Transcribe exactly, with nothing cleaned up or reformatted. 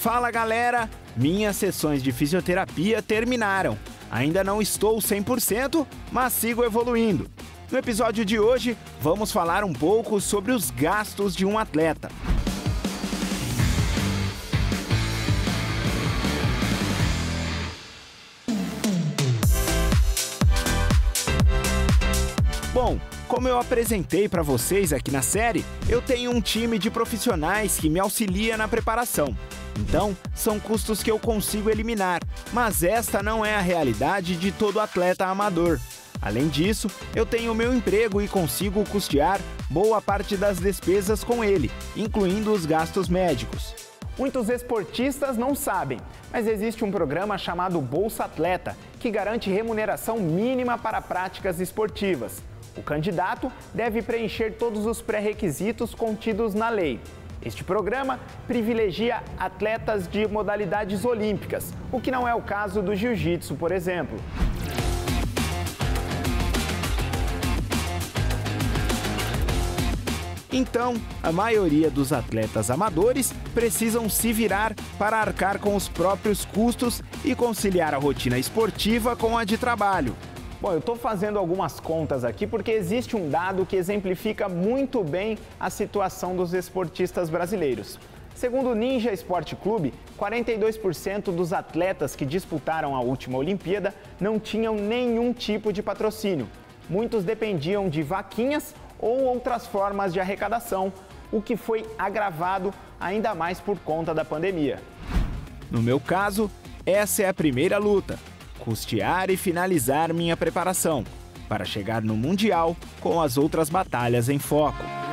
Fala galera, minhas sessões de fisioterapia terminaram. Ainda não estou cem por cento, mas sigo evoluindo. No episódio de hoje, vamos falar um pouco sobre os gastos de um atleta. Bom, como eu apresentei para vocês aqui na série, eu tenho um time de profissionais que me auxilia na preparação. Então, são custos que eu consigo eliminar, mas esta não é a realidade de todo atleta amador. Além disso, eu tenho meu emprego e consigo custear boa parte das despesas com ele, incluindo os gastos médicos. Muitos esportistas não sabem, mas existe um programa chamado Bolsa Atleta, que garante remuneração mínima para práticas esportivas. O candidato deve preencher todos os pré-requisitos contidos na lei. Este programa privilegia atletas de modalidades olímpicas, o que não é o caso do jiu-jitsu, por exemplo. Então, a maioria dos atletas amadores precisam se virar para arcar com os próprios custos e conciliar a rotina esportiva com a de trabalho. Bom, eu estou fazendo algumas contas aqui porque existe um dado que exemplifica muito bem a situação dos esportistas brasileiros. Segundo o Ninja Esporte Clube, quarenta e dois por cento dos atletas que disputaram a última Olimpíada não tinham nenhum tipo de patrocínio. Muitos dependiam de vaquinhas ou outras formas de arrecadação, o que foi agravado ainda mais por conta da pandemia. No meu caso, essa é a primeira luta: custear e finalizar minha preparação, para chegar no Mundial com as outras batalhas em foco.